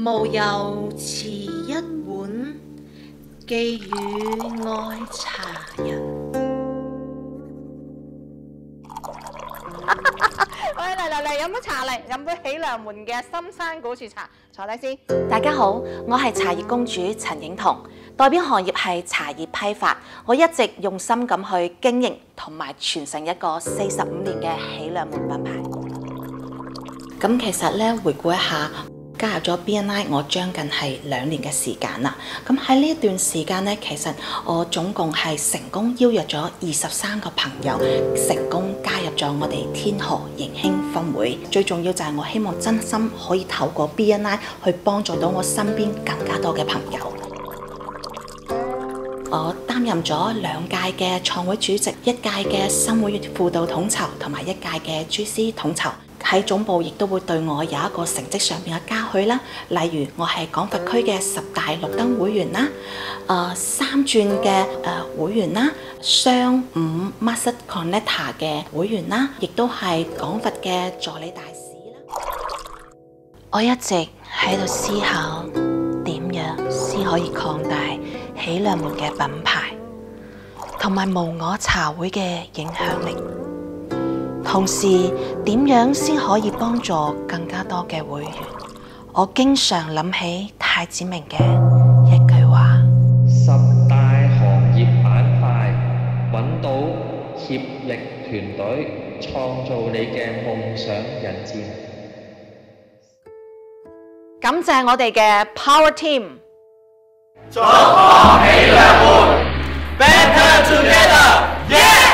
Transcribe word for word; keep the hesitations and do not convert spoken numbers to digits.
無由持一碗，寄予愛茶人。 喂，嚟嚟嚟，飲杯茶嚟，飲杯喜良門嘅深山古樹茶，坐低先。 大家好，我係茶葉公主陳影彤，代表行業係茶葉批發，我一直用心咁去經營同埋傳承一個四十五年嘅喜良門品牌。咁其實咧，回顧一下。加入咗 B N I， 我將近係兩年嘅時間啦。咁喺呢一段時間呢，其實我總共係成功邀約咗二十三個朋友，成功加入咗我哋天河迎興分會。最重要就係我希望真心可以透過 B N I 去幫助到我身邊更加多嘅朋友。我擔任咗兩屆嘅創會主席，一屆嘅新會輔導統籌，同埋一屆嘅 G C 統籌。喺總部亦都會對我有一個成績上面嘅嘉許啦，例如我係廣佛區嘅十大綠燈會員啦，誒、呃、三轉嘅誒會員啦，雙五 Master Connector 嘅會員啦，亦都係廣佛嘅助理大使啦。我一直喺度思考點樣先可以擴大喜良門嘅品牌，同埋無我茶會嘅影響力。同時，點樣先可以幫助更加多嘅會員？我經常諗起太子明嘅一句話： 十大行業板塊，揾到協力團隊，創造你嘅夢想人戰。 感謝我哋嘅 Power Team。 中國喜良門 ，Better Together， yeah！